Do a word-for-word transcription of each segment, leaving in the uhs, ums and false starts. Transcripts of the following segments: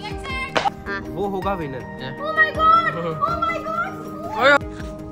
वो होगा winner. Oh my God! Oh my God!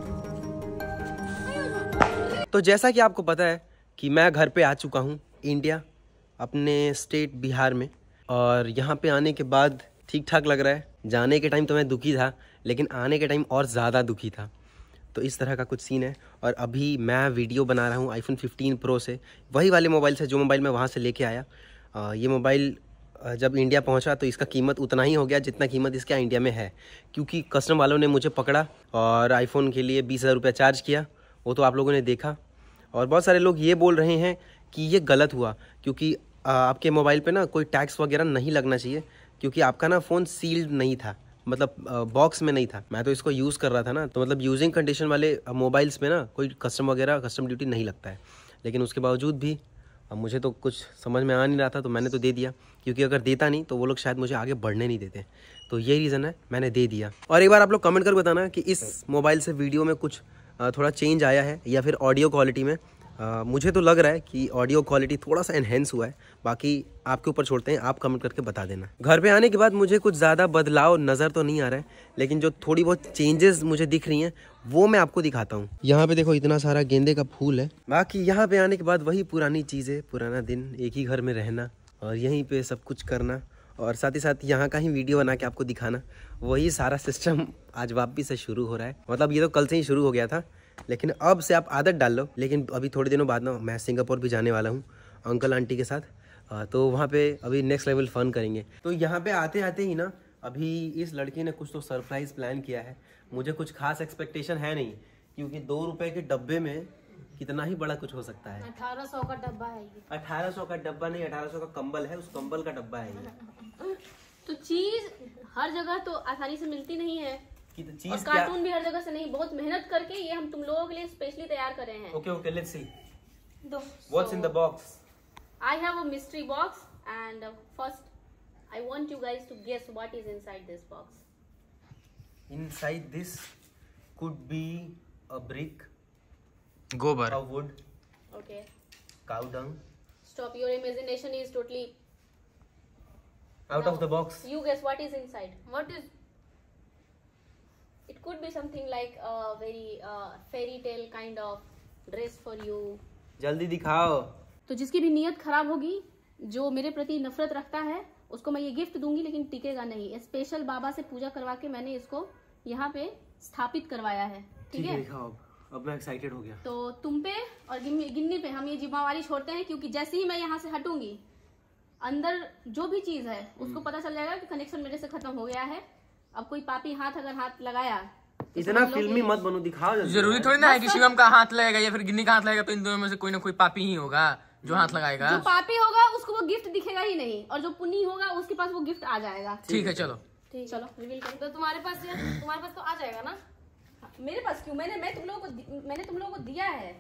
तो जैसा कि आपको पता है कि मैं घर पे आ चुका हूँ इंडिया, अपने स्टेट बिहार में, और यहाँ पे आने के बाद ठीक ठाक लग रहा है। जाने के टाइम तो मैं दुखी था, लेकिन आने के टाइम और ज़्यादा दुखी था। तो इस तरह का कुछ सीन है। और अभी मैं वीडियो बना रहा हूँ आईफोन फिफ्टीन प्रो से, वही वाले मोबाइल से जो मोबाइल मैं वहाँ से लेके आया। आ, ये मोबाइल जब इंडिया पहुँचा तो इसका कीमत उतना ही हो गया जितना कीमत इसका इंडिया में है, क्योंकि कस्टम वालों ने मुझे पकड़ा और आईफोन के लिए बीस हज़ार रुपया चार्ज किया। वो तो आप लोगों ने देखा। और बहुत सारे लोग ये बोल रहे हैं कि ये गलत हुआ, क्योंकि आपके मोबाइल पे ना कोई टैक्स वगैरह नहीं लगना चाहिए, क्योंकि आपका ना फ़ोन सील्ड नहीं था, मतलब बॉक्स में नहीं था। मैं तो इसको यूज़ कर रहा था ना, तो मतलब यूजिंग कंडीशन वाले मोबाइल्स में ना कोई कस्टम वगैरह कस्टम ड्यूटी नहीं लगता है। लेकिन उसके बावजूद भी अब मुझे तो कुछ समझ में आ नहीं रहा था, तो मैंने तो दे दिया, क्योंकि अगर देता नहीं तो वो लोग शायद मुझे आगे बढ़ने नहीं देते। तो ये रीज़न है, मैंने दे दिया। और एक बार आप लोग कमेंट कर बताना कि इस मोबाइल से वीडियो में कुछ थोड़ा चेंज आया है या फिर ऑडियो क्वालिटी में। Uh, मुझे तो लग रहा है कि ऑडियो क्वालिटी थोड़ा सा एनहेंस हुआ है, बाकी आपके ऊपर छोड़ते हैं, आप कमेंट करके बता देना। घर पे आने के बाद मुझे कुछ ज़्यादा बदलाव नज़र तो नहीं आ रहा है, लेकिन जो थोड़ी बहुत चेंजेस मुझे दिख रही हैं वो मैं आपको दिखाता हूँ। यहाँ पे देखो इतना सारा गेंदे का फूल है। बाकी यहाँ पे आने के बाद वही पुरानी चीज़ें, पुराना दिन, एक ही घर में रहना और यहीं पर सब कुछ करना, और साथ ही साथ यहाँ का ही वीडियो बना के आपको दिखाना, वही सारा सिस्टम आज वापस से शुरू हो रहा है। मतलब ये तो कल से ही शुरू हो गया था, लेकिन अब से आप आदत डाल लो। लेकिन अभी थोड़े दिनों बाद ना मैं सिंगापुर भी जाने वाला हूँ अंकल आंटी के साथ, तो वहाँ पे अभी नेक्स्ट लेवल फन करेंगे। तो यहाँ पे आते आते ही ना अभी इस लड़की ने कुछ तो सरप्राइज प्लान किया है। मुझे कुछ खास एक्सपेक्टेशन है नहीं, क्योंकि दो रुपए के डब्बे में कितना ही बड़ा कुछ हो सकता है। अठारह सौ का डब्बा है ये। अठारह सौ का डब्बा नहीं, अठारह सौ का कंबल है, उस कंबल का डब्बा है ये। तो चीज हर जगह तो आसानी से मिलती नहीं है, तो चीज और कार्टून भी हर जगह से नहीं। बहुत मेहनत करके ये हम तुम लोगों के लिए स्पेशली तैयार कर रहे हैं। ओके ओके, लेट्स सी दो what's in the box. I have a mystery box and first I want you guys to guess what is inside this box. Inside this could be a brick, gobar, a wood, okay, cow dung. Stop, your imagination is totally out of the box. You guess what is inside. What is? It could be something like a very uh, fairy tale kind of dress for you. जल्दी दिखाओ। तो जिसकी भी नीयत खराब होगी, जो मेरे प्रति नफरत रखता है, उसको मैं ये गिफ्ट दूंगी, लेकिन टिकेगा नहीं। स्पेशल बाबा से पूजा करवा के मैंने इसको यहाँ पे स्थापित करवाया है। ठीक है, दिखाओ। अब मैं एक्साइटेड हो गया। तो तुम पे और गिन्नी गिन्नी पे हम ये जिम्मेवारी छोड़ते हैं, क्योंकि जैसे ही मैं यहाँ से हटूंगी, अंदर जो भी चीज है उसको पता चल जाएगा कि कनेक्शन मेरे से खत्म हो गया है। अब कोई पापी हाथ अगर हाथ लगाया, इतना फिल्मी मत बनो, दिखाओ। जरूरी थोड़ी ना है कि शिवम का हाथ लगेगा या फिर गिन्नी का हाथ लगेगा तो इन दोनों में से कोई ना कोई पापी ही होगा जो हाथ लगाएगा। जो पापी होगा उसको वो गिफ्ट दिखेगा ही नहीं, और जो पुण्य होगा उसके पास वो गिफ्ट आ जाएगा। ठीक है, चलो ठीक, चलो रिवील करो। तो तुम्हारे पास तुम्हारे पास तो आ जाएगा ना। मेरे पास क्यों? मैंने मैं तुम लोगों को मैंने तुम लोगों को दिया है।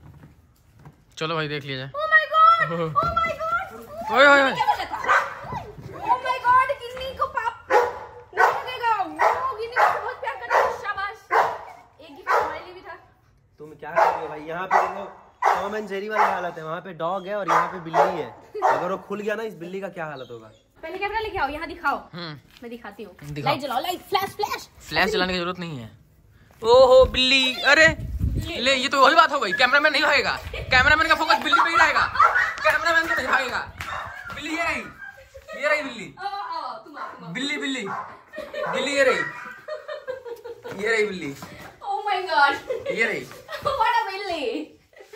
चलो भाई, देख लिया जाए। Oh my God, oh my God, ओए ओए ओए, क्या बोला था? ओह माय गॉड, गिन्नी को पाप नहीं लगेगा। वो गिन्नी को बहुत प्यार करता है। शाबाश, एक गिफ्ट हमारे लिए भी था। तुम क्या कर रहे हो भाई? यहाँ पे देखो टॉम एंड जेरी वाली हालत है, वहाँ पे डॉग है और यहाँ पे बिल्ली है। अगर वो खुल गया ना, इस बिल्ली का क्या हालत होगा? पहले कैमरा लेके आओ, यहाँ दिखाओ। मैं दिखाती हूँ। लाइट जलाओ, लाइट, फ्लैश फ्लैश फ्लैश जलाने की जरूरत नहीं है। ओहो बिल्ली, अरे ले, ये तो वही बात हो गई। कैमरामैन नहीं भागेगा, कैमरामैन का फोकस बिल्ली पे ही रहेगा, कैमरामैन तो नहीं भागेगा। बिल्ली ये रही, ये रही बिल्ली, बिल्ली बिल्ली बिल्ली ये रही, ये रही बिल्ली। ओह माय गॉड, ये रही। व्हाट अ बिल्ली।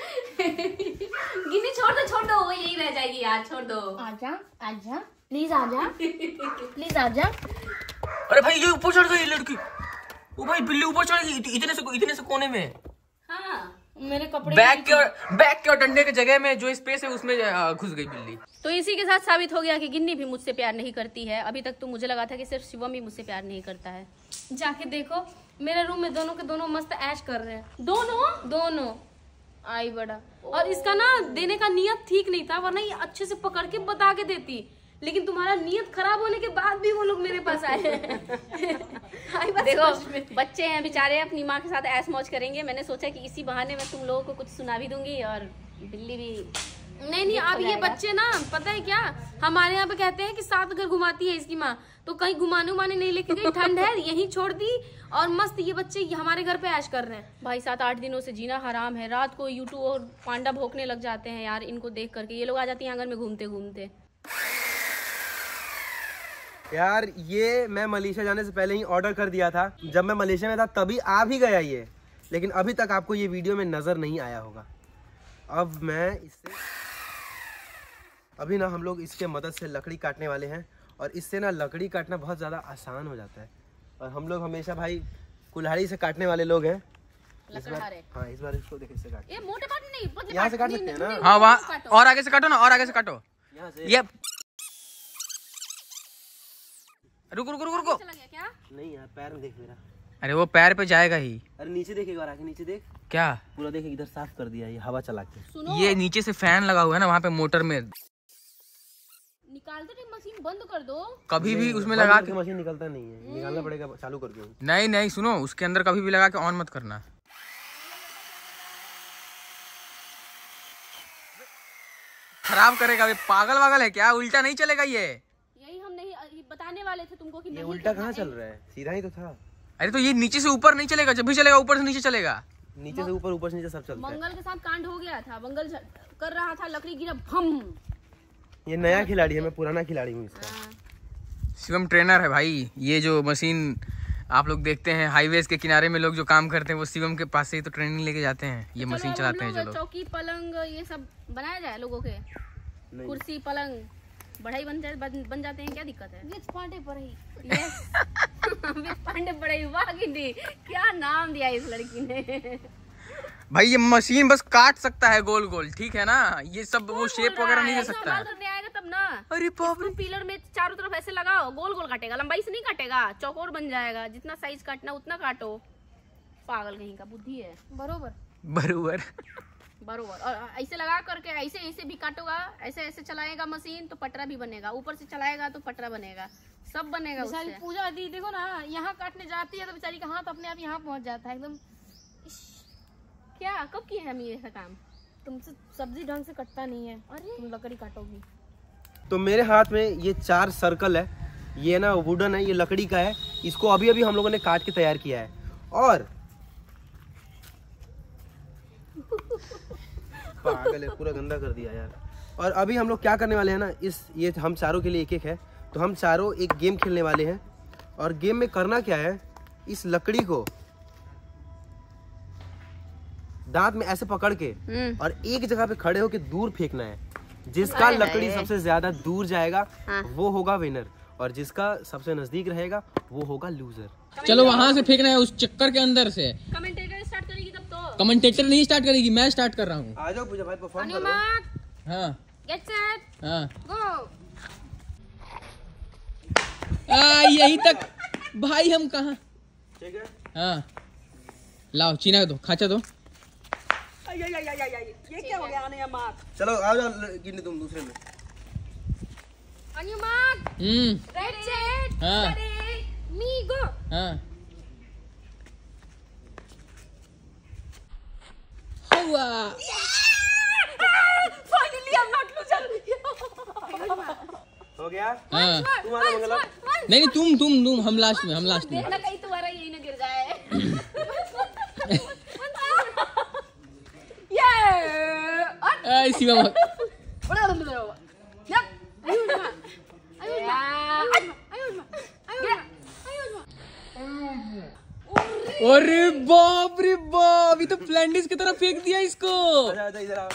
गिन्नी छोड़ दो, छोड़ दो, वो यही रह जाएगी यार, छोड़ दो। आजा आजा, प्लीज आजा, प्लीज आजा। अरे भाई ये ऊपर चढ़ गई लड़की। ओ भाई बिल्ली ऊपर चढ़ गई इतने से इतने से कोने में। हाँ, मेरे कपड़े बैग के और बैग के और डंडे के जगह में जो स्पेस है उसमें घुस गई बिल्ली। तो इसी के साथ साबित हो गया कि गिन्नी भी मुझसे प्यार नहीं करती है। अभी तक तो मुझे लगा था कि सिर्फ शिवम ही मुझसे प्यार नहीं करता है। जाके देखो मेरे रूम में दोनों के दोनों मस्त ऐश कर रहे हैं। दोनों दोनों आई बड़ा। और इसका ना देने का नियत ठीक नहीं था, वरना ये अच्छे से पकड़ के बता के देती। लेकिन तुम्हारा नियत खराब होने के बाद भी वो लोग मेरे पास आए हैं। देखो बच्चे हैं बेचारे, अपनी माँ के साथ ऐश मौज करेंगे। मैंने सोचा कि इसी बहाने मैं तुम लोगों को कुछ सुना भी दूंगी और बिल्ली भी। नहीं नहीं, अब ये बच्चे ना, पता है क्या, हमारे यहाँ पे कहते हैं कि सात घर घुमाती है इसकी माँ। तो कहीं घुमाने उमाने नहीं लेके गई, ठंड है यहीं छोड़ दी और मस्त ये बच्चे हमारे घर पे ऐश कर रहे हैं। भाई सात आठ दिनों से जीना हराम है। रात को यूट्यूब और पांडा भौंकने लग जाते हैं यार इनको देख करके। ये लोग आ जाती हैं आंगन में घूमते घूमते। यार ये मैं मलेशिया जाने से पहले ही ऑर्डर कर दिया था। जब मैं मलेशिया में था तभी आ भी गया ये, लेकिन अभी तक आपको ये वीडियो में नजर नहीं आया होगा। अब मैं इससे अभी ना हम लोग इसके मदद से लकड़ी काटने वाले हैं और इससे ना लकड़ी काटना बहुत ज़्यादा आसान हो जाता है। और हम लोग हमेशा भाई कुल्हाड़ी से काटने वाले लोग हैं। इस बार हाँ इस बार इसको देखिए, इससे काट ये मोटे काट नहीं, पतले यहाँ से काट सकते हैं ना। हाँ वहाँ और आगे से काटो ना, और आगे से काटो। यहाँ से ये रुको रुको रुको रुको। चला गया क्या? नहीं यार पैर में देख मेरा। अरे वो पैर पे जाएगा ही। अरे नीचे देख एक बार आके, नीचे देख क्या पूरा देख, इधर साफ कर दिया ये हवा चला के। सुनो ये नीचे से फैन लगा हुआ है ना वहाँ पे मोटर में, निकालते नहीं, मशीन बंद कर दो। कभी भी उसमें बंद लगा करके मशीन निकलता नहीं है, निकालना पड़ेगा। चालू कर दो। नहीं नहीं सुनो, उसके अंदर कभी भी लगा के ऑन मत करना। खराब करेगा। ये पागल वागल है क्या? उल्टा नहीं चलेगा ये। यही हम नहीं ये बताने वाले थे तुमको कि ये नहीं उल्टा कहाँ चल रहा है, सीधा ही तो था। अरे तो ये नीचे से ऊपर नहीं चलेगा, जब भी चलेगा ऊपर से नीचे चलेगा। नीचे से ऊपर, ऊपर से नीचे सब चलता है। मंगल के साथ कांड हो गया था। मंगल कर रहा था, लकड़ी गिरा भम। ये नया खिलाड़ी है, मैं पुराना खिलाड़ी हूँ इसका। शिवम ट्रेनर है भाई। ये जो मशीन आप लोग देखते हैं हाईवेज के किनारे में लोग जो काम करते हैं वो शिवम के पास से ही तो ट्रेनिंग लेके जाते हैं। ये मशीन चलाते हैं जो लोग। चौकी पलंग ये सब बनाया जाए लोगों के, कुर्सी पलंग बढ़ाई बन जाए बन, बन जाते हैं। क्या दिक्कत है? विच पांडे बढ़ई। यस विच पांडे बढ़ई। वाह गिंडी, क्या नाम दिया इस लड़की ने। भाई ये मशीन बस काट सकता है गोल गोल, ठीक है ना। ये सब वो शेप वगैरह नहीं दे सकता है। करने आएगा तब ना। अरे बाप रे, पिलर में चारों तरफ ऐसे लगाओ, गोल गोल काटेगा, लंबाई से नहीं काटेगा, चौकोर बन जाएगा। जितना साइज काटना उतना काटो। पागल कहीं का, बुद्धि है। बरोबर बरोबर बरोबर। और ऐसे लगा करके ऐसे ऐसे भी काटोगा, ऐसे ऐसे चलाएगा मशीन तो पटरा भी बनेगा, ऊपर से चलाएगा तो पटरा बनेगा, सब बनेगा उससे। पूजा दी देखो ना, यहाँ काटने जाती है तो बेचारी का हाथ अपने आप यहाँ पहुँच जाता है एकदम। क्या कब किए हम ये काम? तुमसे सब्जी ढंग से कटता नहीं है, अरे तुम लकड़ी काटोगी। तो मेरे हाथ में ये चार सर्कल है, ये ना वुडन है, ये लकड़ी का है। इसको अभी अभी हम लोगों ने काट के तैयार किया है। और पागल है, पूरा गंदा कर दिया यार। और अभी हम लोग क्या करने वाले हैं ना, इस ये हम चारों के लिए एक एक है, तो हम चारों एक गेम खेलने वाले हैं। और गेम में करना क्या है, इस लकड़ी को दांत में ऐसे पकड़ के और एक जगह पे खड़े होके दूर फेंकना है। जिसका लकड़ी सबसे ज्यादा दूर जाएगा वो होगा विनर, और जिसका सबसे नजदीक रहेगा वो होगा लूजर। चलो वहाँ से फेंकना है, उस चक्कर के अंदर से। कमेंटेटर स्टार्ट करेगी तब तो। कमेंटेटर नहीं स्टार्ट करेगी, मैं स्टार्ट कर रहा हूँ। आ जाओ पूजा भाई, परफॉर्म करो। हाँ गेट सेट हाँ गो। आ, यही तक भाई, हम कहाँ। ठीक है हाँ लाओ चीना दो, खाचा दो। ये क्या हो गया आने मार। चलो आ जाओ गिनने तुम दूसरे में। On your mark, hmm ready set हाँ रेडी मी गो। हाँ हुआ। Finally I am not loser. हो गया। हाँ तुम आ जाओ मंगला। नहीं नहीं तुम तुम तुम हम लास्ट में, हम लास्ट में। देखना कहीं तुम्हारा यही ना गिर जाए। ऐ शिवा मत। अरे बाप रे बाप, ये तो फ्लैंडिस की तरह फेंक दिया इसको। आजा आजा इधर आओ।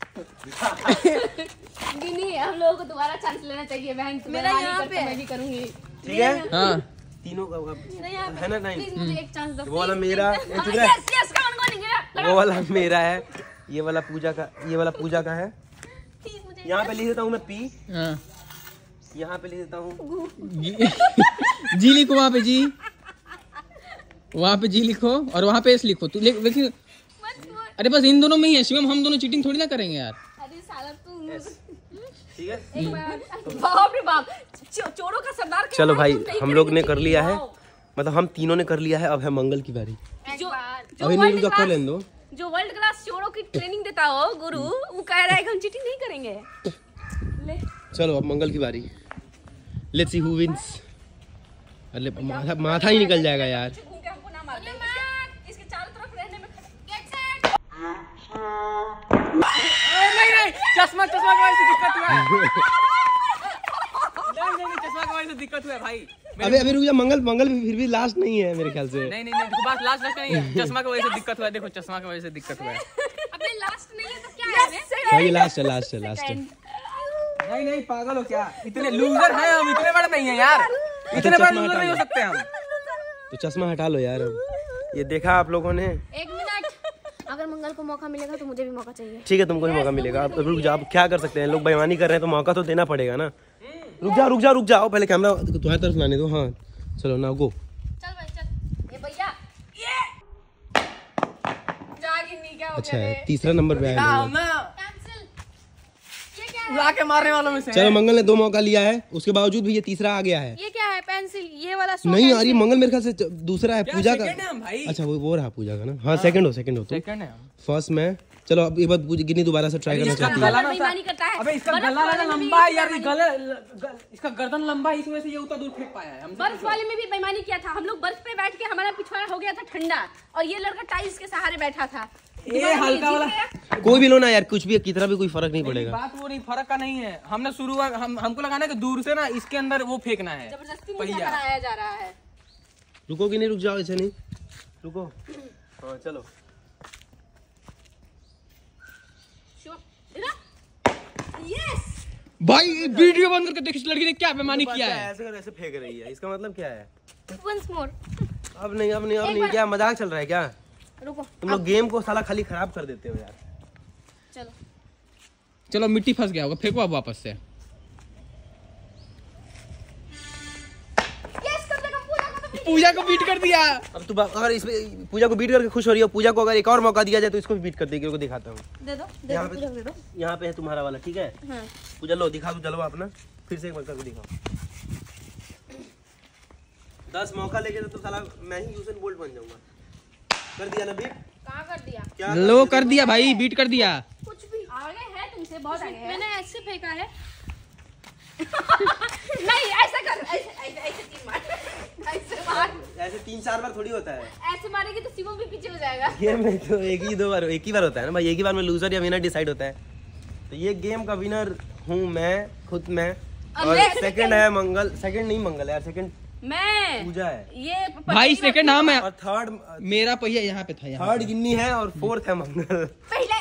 गिनी, हम लोगों को दोबारा चांस लेना चाहिए बहन। मेरा यहाँ पे मैं भी करूंगी। ठीक है हाँ तीनों का है ना। नहीं प्लीज मुझे एक चांस दो। वो वाला मेरा, yes yes come on going. वो वाला मेरा है, ये वाला पूजा का, ये वाला पूजा का है। प्लीज मुझे यहाँ पे लिख देता हूँ मैं पी, हाँ यहाँ पे लिख देता हूँ जी लिखो वहाँ पे, जी वहाँ पे जी लिखो और वहाँ पे एस लिखो। तू लिख लिख। अरे बस इन दोनों में ही है शिवम, हम दोनों चीटिंग थोड़ी ना करेंगे यार। अरे साला तू ठीक है। एक बार बाप रे बाप, चोरों का सरदार। चलो भाई हम लोग ने कर लिया है, मतलब हम तीनों ने कर लिया है। अब है मंगल की बारी। जो अभी नहीं रुका, कर लेने दो। जो वर्ल्ड क्लास चोरों की ट्रेनिंग देता हो गुरु, वो कह रहा है कि हम चीटिंग नहीं करेंगे। ले चलो अब मंगल की बारी। Let's see who wins. अरे माथा माथा ही निकल जाएगा यार। घूम के हमको ना मार दे। इसके चारों तरफ रहने में नहीं नहीं चश्मा चश्मा की वजह से दिक्कत हुआ है। नहीं नहीं चश्मा की वजह से दिक्कत हुआ है भाई। अबे अबे रुक जा, मंगल मंगल भी फिर भी लास्ट नहीं है मेरे ख्याल से। नहीं नहीं नहीं देखो बात लास्ट लास्ट नहीं है, चश्मा की वजह से दिक्कत हुआ है। देखो चश्मा की वजह से दिक्कत हुआ है। अबे लास्ट नहीं है तो क्या है रे? हाँ ये लास्ट है, लास्ट है, लास्ट है। नहीं नहीं पागल हो क्या? इतने लूजर हैं हम, इतने बड़े नहीं है यार, इतने बड़े लूजर नहीं हो सकते हम। तो चश्मा हटा लो यार। अब ये देखा आप लोगों ने। एक मिनट, अगर मंगल को मौका मिलेगा तो मुझे भी मौका चाहिए। ठीक है तुमको भी मौका मिलेगा। अब रुक जा, अब क्या कर सकते हैं, लोग बेईमानी कर रहे हैं तो मौका तो देना पड़ेगा ना। रुक जा रुक जा रुक जाओ, पहले कैमरा तुम्हारी तरफ लाने दो। हाँ चलो ना गो। चल भाई चल। ये भैया ये जागी नहीं क्या हो अच्छा गया है, रे? तीसरा नंबर पे आया मंगल। कैंसिल। ये क्या है? उड़ा के मारने वालों में से चलो मंगल ने दो मौका लिया है, उसके बावजूद भी ये तीसरा आ गया है। ये क्या है? पेंसिल। ये वाला सो नहीं यार ये मंगल मेरे ख्याल से च- दूसरा है पूजा का। सेकंड है हम भाई। अच्छा वो वो रहा पूजा का ना। हाँ सेकंड हो, सेकंड हो तुम। सेकंड है हम। फर्स्ट में चलो अब एक बार गिनी दोबारा से ट्राई करना इसका चाहती है। गला ना बेईमानी करता है। अबे इसका बर्फ गला वाले ना में भी लंबा है यार, ये बेईमानी- गले ग- इसका गर्दन लंबा है, इस वजह से ये उतना दूर फेंक पाया है। हमसे बर्फ वाले में भी बेईमानी किया था। हम लोग बर्फ पे बैठ के हमारा पिछवाड़ा हो गया था ठंडा, और ये लड़का टाइल्स के सहारे बैठा था। ये हल्का वाला कोई भी लो ना यार, कुछ भी कितना भी कोई फर्क नहीं नहीं, पड़ेगा। बात वो नहीं, फर्क का नहीं है। हमने शुरू हम हमको लगाना है कि दूर से ना इसके अंदर वो फेंकना है जबरदस्ती मुझे पहिया। कराया जा रहा है। रुको कि नहीं, रुक जाओ, ऐसे नहीं रुको। हाँ चलो यस। भाई वीडियो बंद करके देख इस लड़की ने क्या बेईमानी किया है। ऐसे कर ऐसे फेंक रही है, इसका मतलब क्या है? Once more. अब नहीं अब नहीं अब एक नहीं, बार- क्या मजाक चल रहा है क्या? रुको तुम लोग गेम को साला खाली खराब कर देते हो यार। चलो। चलो मिट्टी फंस गया होगा, फेंको अब वापस से। यस कर देगा पूजा को तो। पूजा को बीट कर दिया। अब तू बा- अगर इसमें पूजा को बीट करके खुश हो रही हो, पूजा को अगर एक और मौका दिया जाए तो इसको भी बीट कर देगी। रुको दिखाता हूँ। दे दो दे यहाँ दो पे- पूजा को दे दो। यहाँ पे है तुम्हारा वाला, ठीक है? हाँ। पूजा लो, दिखा दो जलवा अपना, फिर से एक बार करके दिखाओ। दस मौका लेके तो साला मैं ही यूसेन बोल्ट बन जाऊंगा। कर दिया ना बीट? कहाँ कर दिया? क्या लो कर दिया भाई, बीट कर दिया। कुछ भी आगे है तुमसे, बहुत आगे है। मैंने ऐसे फेंका है। नहीं ऐसा कर, ऐसे ऐसे ऐसे तीन मार, ऐसे मार। ऐसे तीन चार बार थोड़ी होता है ऐसे मारेगी तो शिवम भी पीछे हो जाएगा। गेम में। तो एक ही दो बार एक ही बार होता है ना भाई, एक ही बार में लूजर या विनर डिसाइड होता है। तो ये गेम का विनर हूँ मैं खुद, मैं। और अब सेकंड है मंगल, सेकंड नहीं मंगल यार, सेकंड मैं पूजा है। ये भाई सेकंड नाम है, और थर्ड मेरा पहिया यहाँ पे था। यहाँ थर्ड गिन्नी है और फोर्थ है मंगल। पहले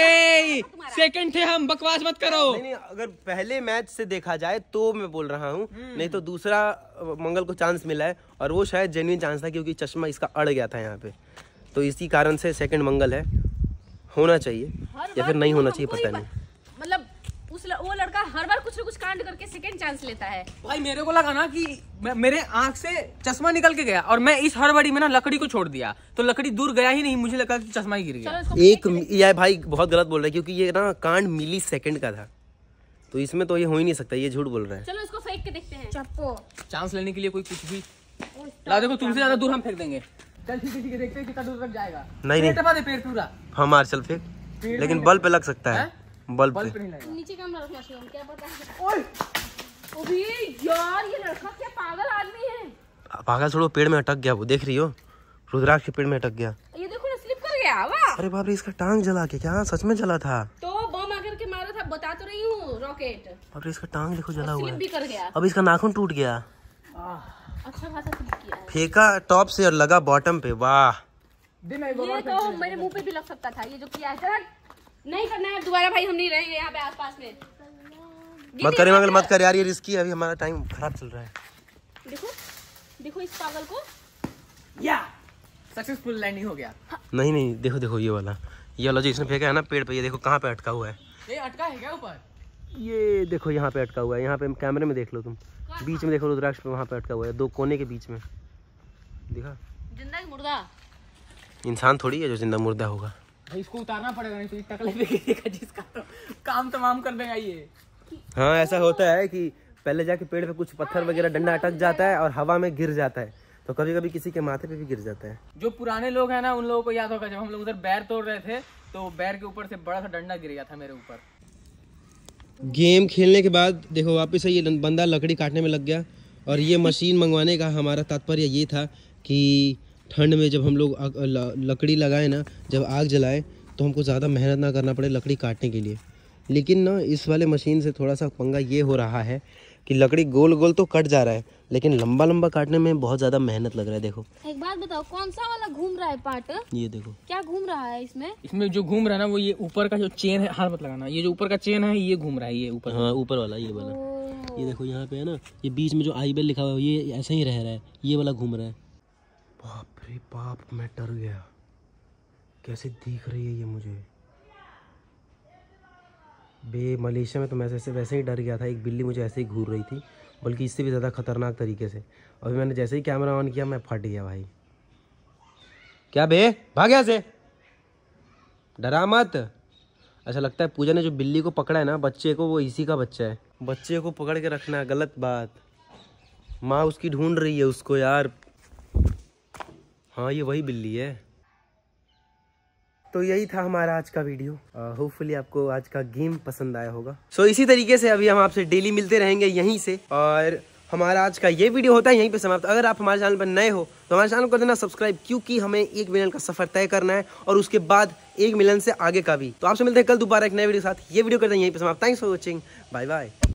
ए सेकंड थे हम, बकवास मत करो। नहीं नहीं, अगर पहले मैच से देखा जाए तो मैं बोल रहा हूँ, नहीं तो दूसरा मंगल को चांस मिला है और वो शायद जेन्युइन चांस था क्योंकि चश्मा इसका अड़ गया था यहाँ पे, तो इसी कारण से सेकंड मंगल है। होना चाहिए या फिर नहीं होना चाहिए पता नहीं। मतलब उस ल, वो लड़का हर बार कुछ न कुछ कांड करके सेकंड चांस लेता है। भाई मेरे को लगा ना कि मैं- मेरे आंख से चश्मा निकल के गया और मैं इस हड़बड़ी में ना लकड़ी को छोड़ दिया, तो लकड़ी दूर गया ही नहीं, मुझे लगा कि चश्मा ही गिर गया। चलो इसको एक यह भाई बहुत गलत बोल रहा है क्योंकि ये ना कांड मिली सेकंड का था, तो इसमें तो ये हो ही नहीं सकता, ये झूठ बोल रहा है। चलो इसको फेंक के देखते हैं। चप्पो। चांस लेने के लिए कोई कुछ भी ला, देखो तुमसे ज्यादा दूर हम फेंक देंगे। चल ठीक है ठीक है, देखते हैं कितना दूर तक जाएगा। नहीं, नहीं। पेड़ दबा दे, पेड़ पूरा। हम मार चल फेंक, लेकिन बल्ब पे लग सकता है, बल्ब बल्ब पे। पे नहीं लगेगा। नीचे कैमरा रखना चाहिए, क्या पता है। ओए अबे यार ये लड़का क्या पागल आदमी है। पागल छोड़ो, पेड़ में अटक गया वो, देख रही हो? रुद्राक्ष के पेड़ में अटक गया। ये देखो ना स्लिप कर गया। वाह। अरे बाप रे, इसका टांग जला के क्या सच में जला था? तो बम आकर के मारा था, बता तो रही हूँ, रॉकेट। बाप रे, इसका टांग देखो जला हुआ स्लिप है। भी कर गया। अब इसका नाखून टूट गया। अच्छा खासा स्लिप किया है। फेंका टॉप से और लगा बॉटम पे। वाह, दे मैं एक बार ये तो मेरे मुंह पे भी लग सकता था, ये जो किया है। चल नहीं करना है दोबारा भाई, हम नहीं रहेंगे यहाँ पे आसपास में। मत करे मंगल, मत कर यार, ये रिस्की है, अभी हमारा टाइम खराब चल रहा है। देखो देखो इस पागल को। या सक्सेसफुल लैंडिंग हो गया। नहीं नहीं, देखो देखो ये वाला, ये वाला जो इसने फेंका है ना पेड़ पे, ये देखो कहाँ पे अटका हुआ है। ये अटका है क्या ऊपर? ये देखो यहाँ पे अटका हुआ है, यहाँ पे कैमरे में देख लो तुम, बीच में देखो रुद्राक्ष पे, वहाँ पे अटका हुआ है, दो कोने के बीच में। दिखा? जिंदा की मुर्दा? इंसान थोड़ी है जो जिंदा मुर्दा होगा। भाई इसको उतारना पड़ेगा, नहीं तो ये टकले पे गिरेगा, जिसका तो काम तमाम कर देगा ये। हाँ ऐसा होता है कि पहले जाके पेड़ पे कुछ पत्थर वगैरह डंडा अटक जाता है और हवा में गिर जाता है, तो कभी कभी किसी के माथे पे भी गिर जाता है। जो पुराने लोग हैं ना, उन लोगों को याद होगा जब हम लोग उधर बैर तोड़ रहे थे तो बैर के ऊपर से बड़ा सा डंडा गिर गया था मेरे ऊपर। गेम खेलने के बाद देखो वापस से ये बंदा लकड़ी काटने में लग गया और ये मशीन मंगवाने का हमारा तात्पर्य ये था कि ठंड में जब हम लोग लकड़ी लगाए ना, जब आग जलाएं तो हमको ज़्यादा मेहनत ना करना पड़े लकड़ी काटने के लिए। लेकिन ना इस वाले मशीन से थोड़ा सा पंगा ये हो रहा है कि लकड़ी गोल गोल तो कट जा रहा है, लेकिन लंबा लंबा काटने में बहुत ज़्यादा मेहनत लग रहा है। देखो एक बात बताओ, कौन सा वाला घूम रहा है पार्ट? ये देखो क्या घूम रहा है इसमें? इसमें जो घूम रहा है ना वो ये ऊपर का जो चेन है, हाथ मत लगाना, ये जो ऊपर का चेन है ये घूम रहा है, ये ऊपर। हाँ ऊपर वाला ये वाला, ये देखो यहाँ पे है ना, ये बीच में जो आई बेल लिखा हुआ है ये ऐसा ही रह रहा है, ये वाला घूम रहा है। बाप रे बाप, मैं डर गया, कैसे दिख रही है ये मुझे। बे मलेशिया में तो मैं ऐसे वैसे ही डर गया था, एक बिल्ली मुझे ऐसे ही घूर रही थी, बल्कि इससे भी ज़्यादा खतरनाक तरीके से। अभी मैंने जैसे ही कैमरा ऑन किया मैं फट गया भाई। क्या बे, भाग यहाँ से, डरा मत। ऐसा लगता है पूजा ने जो बिल्ली को पकड़ा है ना बच्चे को, वो इसी का बच्चा है। बच्चे को पकड़ के रखना गलत बात, माँ उसकी ढूंढ रही है उसको यार। हाँ ये वही बिल्ली है। तो यही था हमारा आज का वीडियो। होपफुली uh, आपको आज का गेम पसंद आया होगा। सो so, इसी तरीके से अभी हम आपसे डेली मिलते रहेंगे यहीं से, और हमारा आज का ये वीडियो होता है यहीं पे समाप्त। अगर आप हमारे चैनल पर नए हो तो हमारे चैनल को देना सब्सक्राइब, क्योंकि हमें एक मिलियन का सफर तय करना है और उसके बाद एक मिलियन से आगे का भी। तो आपसे मिलते हैं कल दोबारा एक नए वीडियो के साथ। ये वीडियो करते हैं यहीं पे समाप्त। Thanks for watching, bye bye.